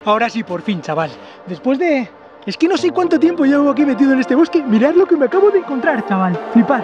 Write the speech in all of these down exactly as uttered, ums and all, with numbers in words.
Ahora sí, por fin, chaval. Después de... Es que no sé cuánto tiempo llevo aquí metido en este bosque. Mirad lo que me acabo de encontrar, chaval. Flipar.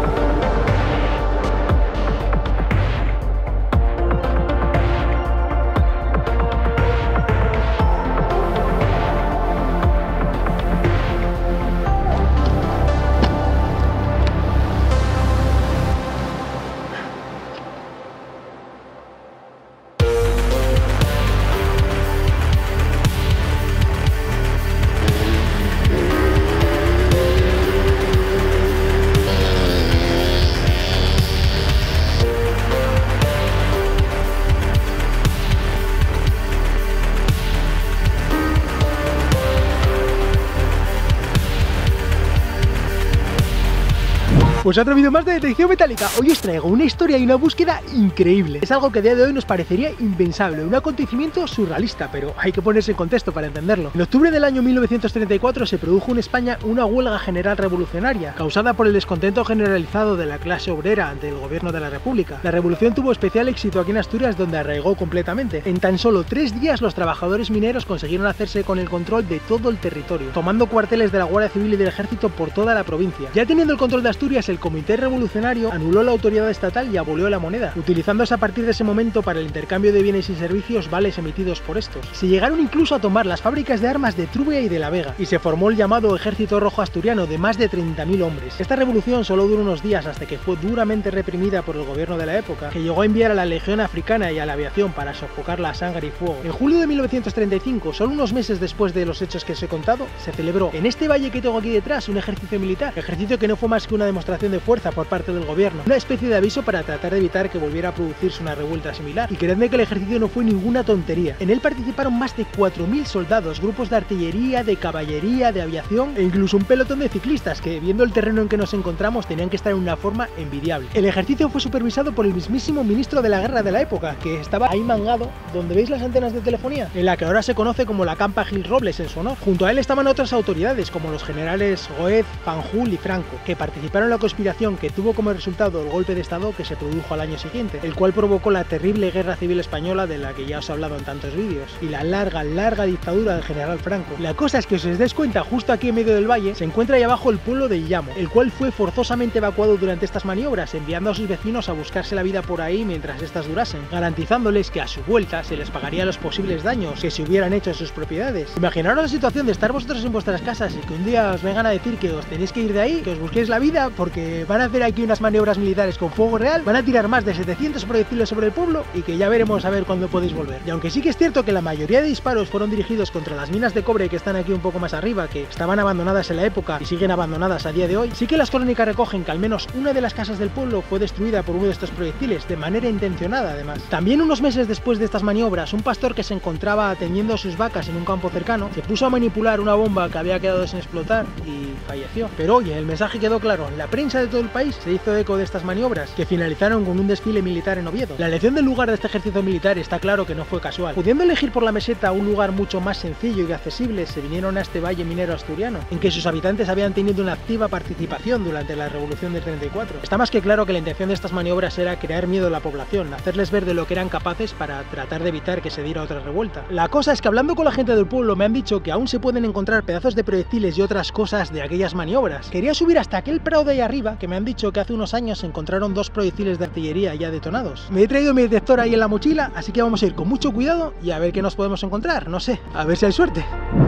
Pues otro vídeo más de Detección Metálica. Hoy os traigo una historia y una búsqueda increíble. Es algo que a día de hoy nos parecería impensable, un acontecimiento surrealista, pero hay que ponerse en contexto para entenderlo. En octubre del año mil novecientos treinta y cuatro se produjo en España una huelga general revolucionaria, causada por el descontento generalizado de la clase obrera ante el gobierno de la República. La revolución tuvo especial éxito aquí en Asturias, donde arraigó completamente. En tan solo tres días los trabajadores mineros consiguieron hacerse con el control de todo el territorio, tomando cuarteles de la Guardia Civil y del Ejército por toda la provincia. Ya teniendo el control de Asturias, el Comité Revolucionario anuló la autoridad estatal y abolió la moneda, utilizándose a partir de ese momento para el intercambio de bienes y servicios vales emitidos por estos. Se llegaron incluso a tomar las fábricas de armas de Trubia y de La Vega, y se formó el llamado Ejército Rojo Asturiano de más de treinta mil hombres. Esta revolución solo duró unos días hasta que fue duramente reprimida por el gobierno de la época, que llegó a enviar a la Legión Africana y a la aviación para sofocarla a sangre y fuego. En julio de mil novecientos treinta y cinco, solo unos meses después de los hechos que os he contado, se celebró en este valle que tengo aquí detrás un ejercicio militar, ejercicio que no fue más que una demostración de fuerza por parte del gobierno, una especie de aviso para tratar de evitar que volviera a producirse una revuelta similar. Y creedme que el ejercicio no fue ninguna tontería. En él participaron más de cuatro mil soldados, grupos de artillería, de caballería, de aviación e incluso un pelotón de ciclistas que, viendo el terreno en que nos encontramos, tenían que estar en una forma envidiable. El ejercicio fue supervisado por el mismísimo ministro de la guerra de la época, que estaba ahí mangado donde veis las antenas de telefonía, en la que ahora se conoce como la Campa Gil Robles en su honor. Junto a él estaban otras autoridades como los generales Goez, Fanjul y Franco, que participaron en la conspiración que tuvo como resultado el golpe de estado que se produjo al año siguiente, el cual provocó la terrible guerra civil española de la que ya os he hablado en tantos vídeos, y la larga, larga dictadura del general Franco. La cosa es que, si os dais cuenta, justo aquí en medio del valle se encuentra ahí abajo el pueblo de Illamo, el cual fue forzosamente evacuado durante estas maniobras, enviando a sus vecinos a buscarse la vida por ahí mientras estas durasen, garantizándoles que a su vuelta se les pagaría los posibles daños que se hubieran hecho en sus propiedades. Imaginaros la situación de estar vosotros en vuestras casas y que un día os vengan a decir que os tenéis que ir de ahí, que os busquéis la vida porque van a hacer aquí unas maniobras militares con fuego real, van a tirar más de setecientos proyectiles sobre el pueblo y que ya veremos a ver cuándo podéis volver. Y aunque sí que es cierto que la mayoría de disparos fueron dirigidos contra las minas de cobre que están aquí un poco más arriba, que estaban abandonadas en la época y siguen abandonadas a día de hoy, sí que las crónicas recogen que al menos una de las casas del pueblo fue destruida por uno de estos proyectiles, de manera intencionada además. También unos meses después de estas maniobras, un pastor que se encontraba atendiendo sus vacas en un campo cercano se puso a manipular una bomba que había quedado sin explotar y falleció. Pero oye, el mensaje quedó claro, la prensa de todo el país se hizo eco de estas maniobras, que finalizaron con un desfile militar en Oviedo. La elección del lugar de este ejercicio militar está claro que no fue casual. Pudiendo elegir por la meseta un lugar mucho más sencillo y accesible, se vinieron a este valle minero asturiano, en que sus habitantes habían tenido una activa participación durante la revolución del treinta y cuatro. Está más que claro que la intención de estas maniobras era crear miedo a la población, hacerles ver de lo que eran capaces para tratar de evitar que se diera otra revuelta. La cosa es que, hablando con la gente del pueblo, me han dicho que aún se pueden encontrar pedazos de proyectiles y otras cosas de aquellas maniobras. Quería subir hasta aquel prado de ahí arriba, que me han dicho que hace unos años se encontraron dos proyectiles de artillería ya detonados. Me he traído mi detector ahí en la mochila, así que vamos a ir con mucho cuidado y a ver qué nos podemos encontrar, no sé, a ver si hay suerte.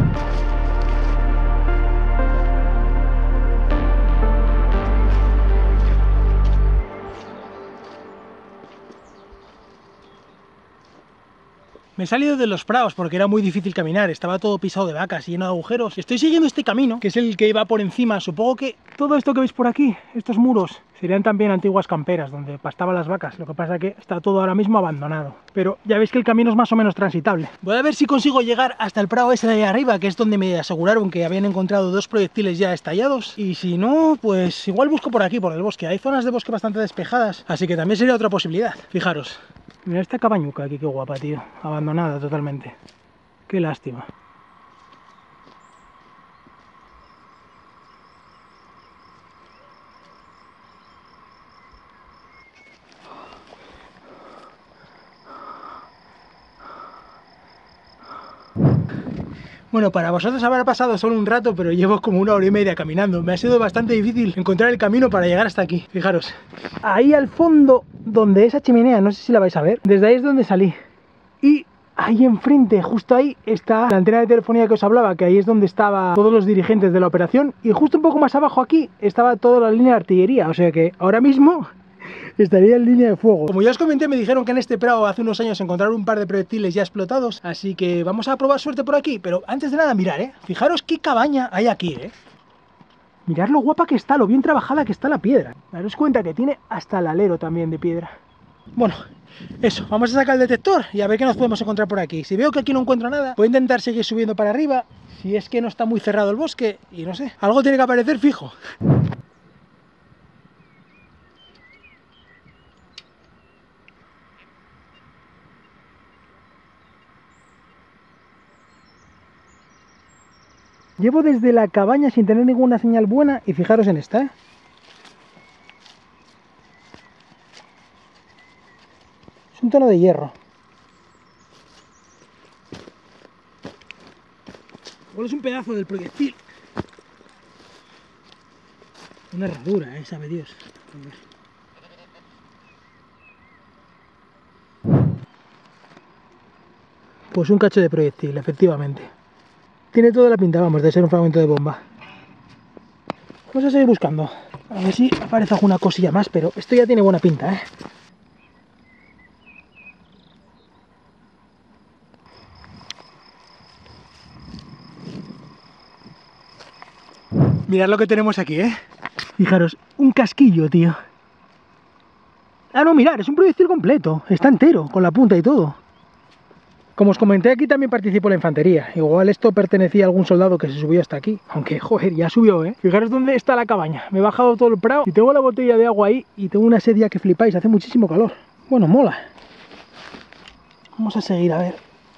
Me he salido de los prados porque era muy difícil caminar, estaba todo pisado de vacas y lleno de agujeros. Estoy siguiendo este camino, que es el que va por encima. Supongo que todo esto que veis por aquí, estos muros, serían también antiguas camperas donde pastaban las vacas. Lo que pasa que está todo ahora mismo abandonado. Pero ya veis que el camino es más o menos transitable. Voy a ver si consigo llegar hasta el prado ese de ahí arriba, que es donde me aseguraron que habían encontrado dos proyectiles ya estallados. Y si no, pues igual busco por aquí, por el bosque. Hay zonas de bosque bastante despejadas, así que también sería otra posibilidad. Fijaros. Mira esta cabañuca aquí, qué guapa, tío. Abandonada totalmente. Qué lástima. Bueno, para vosotros habrá pasado solo un rato, pero llevo como una hora y media caminando. Me ha sido bastante difícil encontrar el camino para llegar hasta aquí. Fijaros, ahí al fondo, donde esa chimenea, no sé si la vais a ver, desde ahí es donde salí. Y ahí enfrente, justo ahí, está la antena de telefonía que os hablaba, que ahí es donde estaban todos los dirigentes de la operación. Y justo un poco más abajo aquí estaba toda la línea de artillería, o sea que ahora mismo estaría en línea de fuego. Como ya os comenté, me dijeron que en este prado hace unos años encontraron un par de proyectiles ya explotados, así que vamos a probar suerte por aquí. Pero antes de nada, mirad, ¿eh? Fijaros qué cabaña hay aquí, ¿eh? Mirad lo guapa que está, lo bien trabajada que está la piedra. Daros cuenta que tiene hasta el alero también de piedra. Bueno, eso, vamos a sacar el detector y a ver qué nos podemos encontrar por aquí. Si veo que aquí no encuentro nada, voy a intentar seguir subiendo para arriba, si es que no está muy cerrado el bosque, y no sé, algo tiene que aparecer fijo. Llevo desde la cabaña sin tener ninguna señal buena y fijaros en esta, ¿eh? Es un tono de hierro. Igual es un pedazo del proyectil. Una herradura, ¿eh? Sabe Dios. Pues un cacho de proyectil, efectivamente. Tiene toda la pinta, vamos, de ser un fragmento de bomba. Vamos a seguir buscando. A ver si aparece alguna cosilla más, pero esto ya tiene buena pinta, ¿eh? Mirad lo que tenemos aquí, ¿eh? Fijaros, un casquillo, tío. Ah, no, mirad, es un proyectil completo. Está entero, con la punta y todo. Como os comenté, aquí también participó la infantería. Igual esto pertenecía a algún soldado que se subió hasta aquí. Aunque, joder, ya subió, ¿eh? Fijaros dónde está la cabaña. Me he bajado todo el prado y tengo la botella de agua ahí y tengo una sed ya que flipáis. Hace muchísimo calor. Bueno, mola. Vamos a seguir, a ver.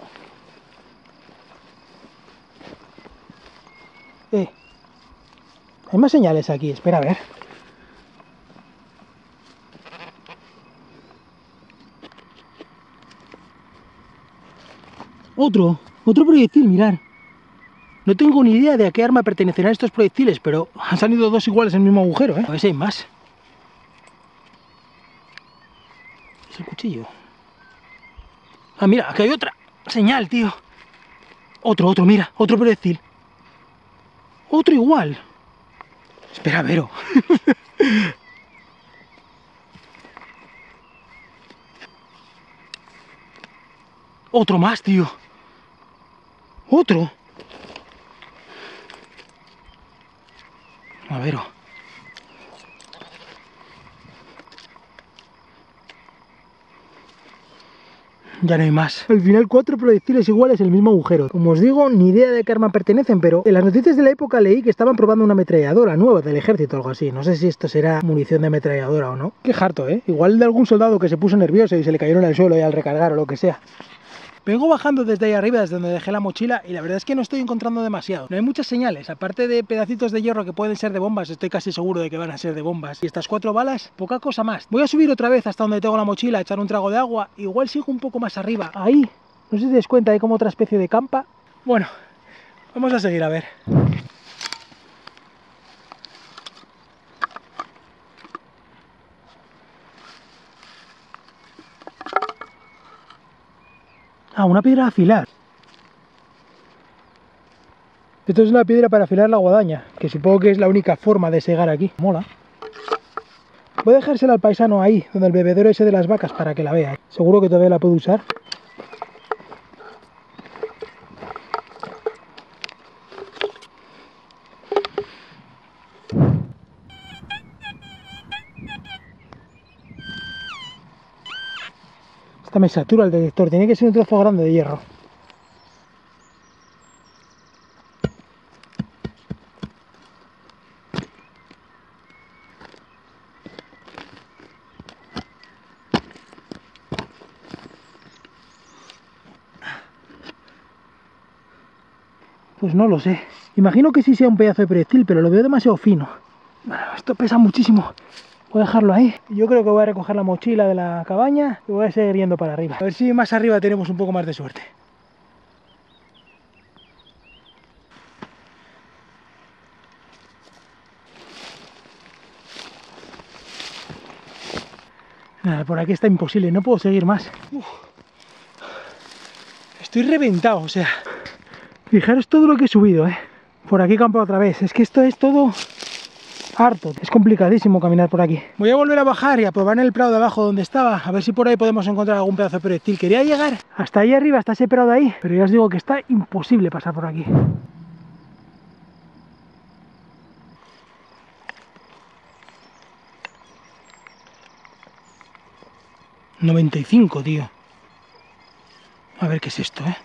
Eh. Hay más señales aquí. Espera, a ver. Otro, otro proyectil, mirad. No tengo ni idea de a qué arma pertenecerán estos proyectiles, pero han salido dos iguales en el mismo agujero, ¿eh? A ver si hay más. Es el cuchillo. Ah, mira, aquí hay otra señal, tío. Otro, otro, mira, otro proyectil. Otro igual. Espera, Vero. Otro más, tío. Otro. A ver. Ya no hay más. Al final cuatro proyectiles iguales en el mismo agujero. Como os digo, ni idea de qué arma pertenecen, pero en las noticias de la época leí que estaban probando una ametralladora nueva del ejército o algo así. No sé si esto será munición de ametralladora o no. Qué harto, ¿eh? Igual de algún soldado que se puso nervioso y se le cayeron al suelo y al recargar o lo que sea. Vengo bajando desde ahí arriba, desde donde dejé la mochila, y la verdad es que no estoy encontrando demasiado. No hay muchas señales, aparte de pedacitos de hierro que pueden ser de bombas, estoy casi seguro de que van a ser de bombas. Y estas cuatro balas, poca cosa más. Voy a subir otra vez hasta donde tengo la mochila, a echar un trago de agua, igual sigo un poco más arriba. Ahí, no sé si te das cuenta, hay como otra especie de campa. Bueno, vamos a seguir a ver. Ah, una piedra a afilar. Esto es una piedra para afilar la guadaña, que supongo que es la única forma de segar aquí. Mola. Voy a dejársela al paisano ahí, donde el bebedero ese de las vacas, para que la vea. Seguro que todavía la puedo usar. Esta me satura el detector, tiene que ser un trozo grande de hierro. Pues no lo sé. Imagino que sí sea un pedazo de proyectil, pero lo veo demasiado fino. Bueno, esto pesa muchísimo. Voy a dejarlo ahí. Yo creo que voy a recoger la mochila de la cabaña y voy a seguir yendo para arriba. A ver si más arriba tenemos un poco más de suerte. Nada, por aquí está imposible, no puedo seguir más. Uf. Estoy reventado, o sea, fijaros todo lo que he subido, ¿eh? Por aquí campo otra vez, es que esto es todo harto, es complicadísimo caminar por aquí. Voy a volver a bajar y a probar en el prado de abajo donde estaba, a ver si por ahí podemos encontrar algún pedazo de proyectil. Quería llegar hasta ahí arriba, hasta ese prado de ahí, pero ya os digo que está imposible pasar por aquí. noventa y cinco, tío. A ver qué es esto, ¿eh?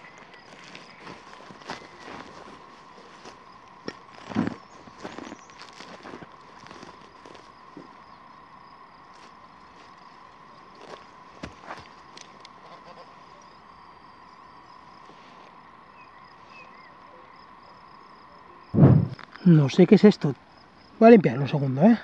No sé qué es esto. Voy a limpiarlo un segundo, ¿eh?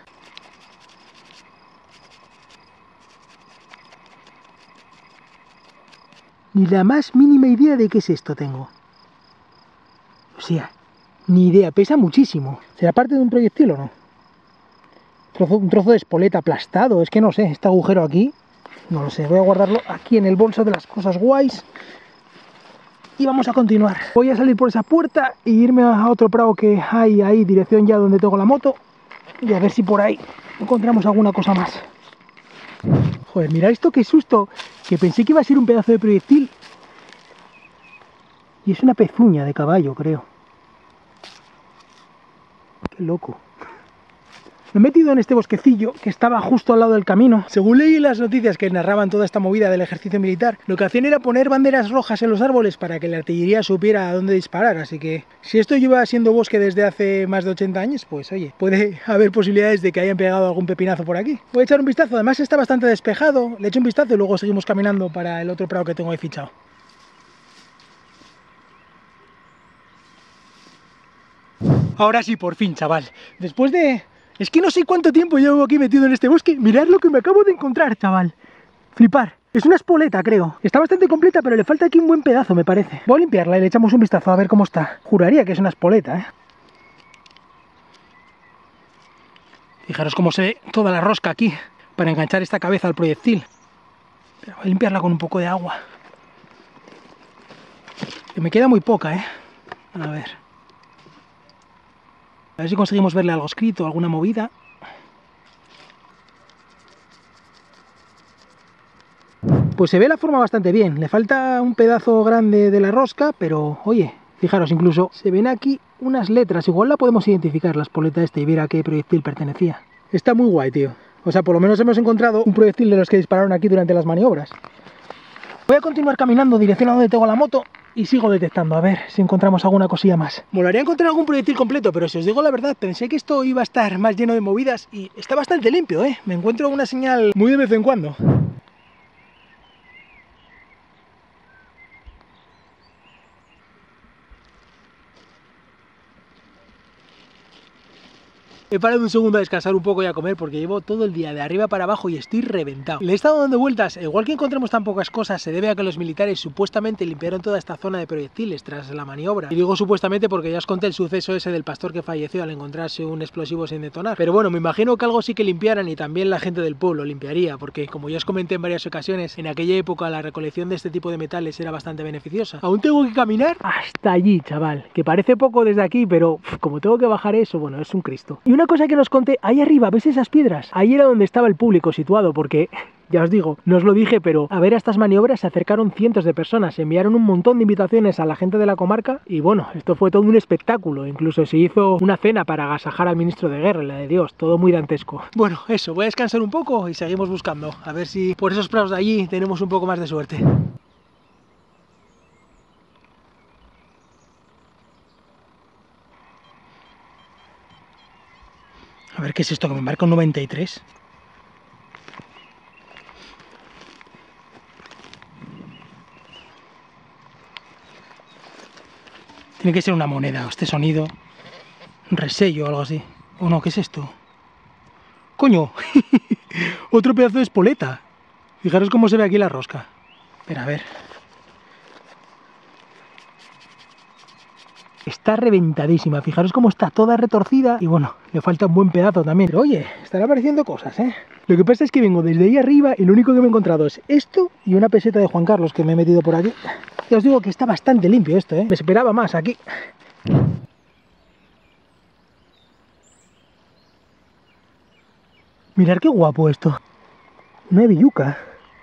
Ni la más mínima idea de qué es esto tengo. O sea, ni idea, pesa muchísimo. ¿Será parte de un proyectil o no? Trozo, un trozo de espoleta aplastado, es que no sé, este agujero aquí, no lo sé, voy a guardarlo aquí en el bolso de las cosas guays. Y vamos a continuar. Voy a salir por esa puerta e irme a otro prado que hay ahí, dirección ya donde tengo la moto. Y a ver si por ahí encontramos alguna cosa más. Joder, mirad esto, qué susto, que pensé que iba a ser un pedazo de proyectil. Y es una pezuña de caballo, creo. Qué loco. Me he metido en este bosquecillo que estaba justo al lado del camino. Según leí en las noticias que narraban toda esta movida del ejercicio militar, lo que hacían era poner banderas rojas en los árboles para que la artillería supiera a dónde disparar. Así que si esto lleva siendo bosque desde hace más de ochenta años, pues oye, puede haber posibilidades de que hayan pegado algún pepinazo por aquí. Voy a echar un vistazo, además está bastante despejado. Le echo un vistazo y luego seguimos caminando para el otro prado que tengo ahí fichado. Ahora sí, por fin, chaval. Después de... Es que no sé cuánto tiempo llevo aquí metido en este bosque. Mirad lo que me acabo de encontrar, chaval. Flipar. Es una espoleta, creo. Está bastante completa, pero le falta aquí un buen pedazo, me parece. Voy a limpiarla y le echamos un vistazo a ver cómo está. Juraría que es una espoleta, ¿eh? Fijaros cómo se ve toda la rosca aquí para enganchar esta cabeza al proyectil. Pero voy a limpiarla con un poco de agua. Que me queda muy poca, ¿eh? A ver... A ver si conseguimos verle algo escrito, alguna movida. Pues se ve la forma bastante bien. Le falta un pedazo grande de la rosca, pero oye, fijaros, incluso se ven aquí unas letras. Igual la podemos identificar, la espoleta esta, y ver a qué proyectil pertenecía. Está muy guay, tío. O sea, por lo menos hemos encontrado un proyectil de los que dispararon aquí durante las maniobras. Voy a continuar caminando dirección a donde tengo la moto y sigo detectando, a ver si encontramos alguna cosilla más. Molaría encontrar algún proyectil completo, pero si os digo la verdad, pensé que esto iba a estar más lleno de movidas y está bastante limpio, ¿eh? Me encuentro una señal muy de vez en cuando. He parado un segundo a descansar un poco y a comer porque llevo todo el día de arriba para abajo y estoy reventado. Le he estado dando vueltas, igual que encontremos tan pocas cosas se debe a que los militares supuestamente limpiaron toda esta zona de proyectiles tras la maniobra. Y digo supuestamente porque ya os conté el suceso ese del pastor que falleció al encontrarse un explosivo sin detonar. Pero bueno, me imagino que algo sí que limpiaran y también la gente del pueblo limpiaría, porque como ya os comenté en varias ocasiones, en aquella época la recolección de este tipo de metales era bastante beneficiosa. Aún tengo que caminar hasta allí, chaval, que parece poco desde aquí, pero uf, como tengo que bajar eso, bueno, es un Cristo. Y una cosa que nos conté, ahí arriba, ¿ves esas piedras? Ahí era donde estaba el público situado, porque, ya os digo, no os lo dije, pero a ver a estas maniobras se acercaron cientos de personas, se enviaron un montón de invitaciones a la gente de la comarca y bueno, esto fue todo un espectáculo, incluso se hizo una cena para agasajar al ministro de guerra, la de Dios, todo muy dantesco. Bueno, eso, voy a descansar un poco y seguimos buscando, a ver si por esos prados de allí tenemos un poco más de suerte. A ver qué es esto que me marca un noventa y tres. Tiene que ser una moneda, este sonido. Un resello o algo así. ¿O no? ¿Qué es esto? ¡Coño! Otro pedazo de espoleta. Fijaros cómo se ve aquí la rosca. Espera, a ver. está reventadísima. Fijaros cómo está toda retorcida y bueno, le falta un buen pedazo también. Pero oye, están apareciendo cosas, ¿eh? Lo que pasa es que vengo desde ahí arriba y lo único que me he encontrado es esto y una peseta de Juan Carlos que me he metido por aquí. Ya os digo que está bastante limpio esto, ¿eh? Me esperaba más aquí. Mirad qué guapo esto. Una hebilluca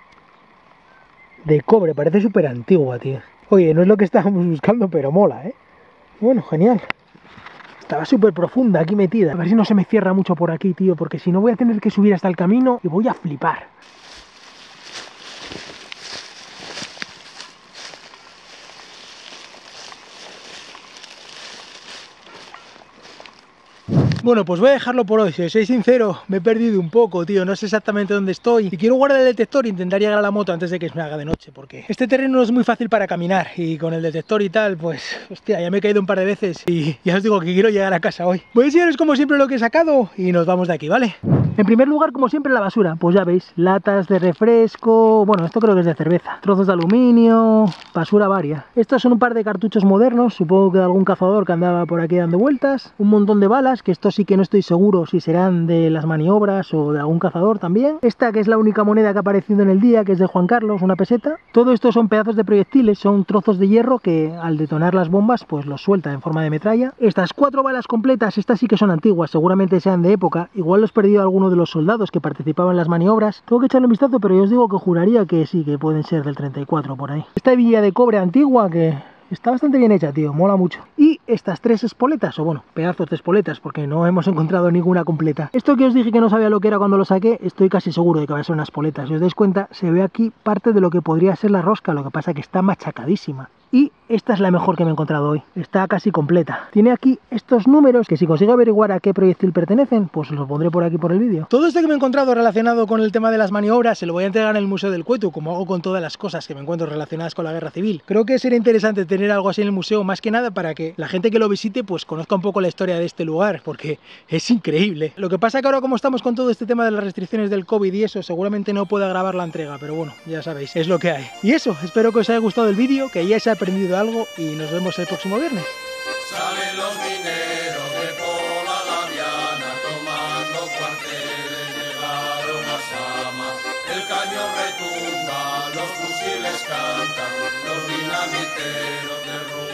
de cobre, parece súper antigua, tío. Oye, no es lo que estábamos buscando, pero mola, ¿eh? Bueno, genial. Estaba súper profunda aquí metida. A ver si no se me cierra mucho por aquí, tío, porque si no voy a tener que subir hasta el camino y voy a flipar. Bueno, pues voy a dejarlo por hoy. Si os soy sincero, me he perdido un poco, tío. No sé exactamente dónde estoy. Y quiero guardar el detector e intentar llegar a la moto antes de que se me haga de noche, porque este terreno no es muy fácil para caminar. Y con el detector y tal, pues, hostia, ya me he caído un par de veces. Y ya os digo que quiero llegar a casa hoy. Voy a enseñaros como siempre lo que he sacado y nos vamos de aquí, ¿vale? En primer lugar, como siempre, la basura. Pues ya veis, latas de refresco, bueno, esto creo que es de cerveza, trozos de aluminio, basura varia. Estos son un par de cartuchos modernos, supongo que de algún cazador que andaba por aquí dando vueltas. Un montón de balas, que estos sí que no estoy seguro si serán de las maniobras o de algún cazador también. Esta que es la única moneda que ha aparecido en el día, que es de Juan Carlos, una peseta. Todo esto son pedazos de proyectiles, son trozos de hierro que al detonar las bombas pues los suelta en forma de metralla. Estas cuatro balas completas, estas sí que son antiguas, seguramente sean de época. Igual los he perdido alguno de los soldados que participaban en las maniobras. Tengo que echarle un vistazo, pero yo os digo que juraría que sí, que pueden ser del treinta y cuatro por ahí. Esta hebilla de cobre antigua que está bastante bien hecha, tío, mola mucho. Y estas tres espoletas, o bueno, pedazos de espoletas, porque no hemos encontrado ninguna completa. Esto que os dije que no sabía lo que era cuando lo saqué, estoy casi seguro de que va a ser unas espoletas. Si os dais cuenta, se ve aquí parte de lo que podría ser la rosca, lo que pasa que está machacadísima. Y esta es la mejor que me he encontrado hoy, está casi completa. Tiene aquí estos números que si consigo averiguar a qué proyectil pertenecen, pues los pondré por aquí por el vídeo. Todo esto que me he encontrado relacionado con el tema de las maniobras se lo voy a entregar en el Museo del Cueto, como hago con todas las cosas que me encuentro relacionadas con la guerra civil. Creo que sería interesante tener algo así en el museo, más que nada para que la gente que lo visite pues conozca un poco la historia de este lugar, porque es increíble. Lo que pasa que ahora como estamos con todo este tema de las restricciones del COVID y eso, seguramente no pueda grabar la entrega, pero bueno, ya sabéis, es lo que hay. Y eso, espero que os haya gustado el vídeo, que hayáis aprendido algo y nos vemos el próximo viernes. Salen los mineros de Pola la Diana tomando cuarteles, llegaron a Sama, el cañón retumba, los fusiles cantan, los dinamiteros de Roma.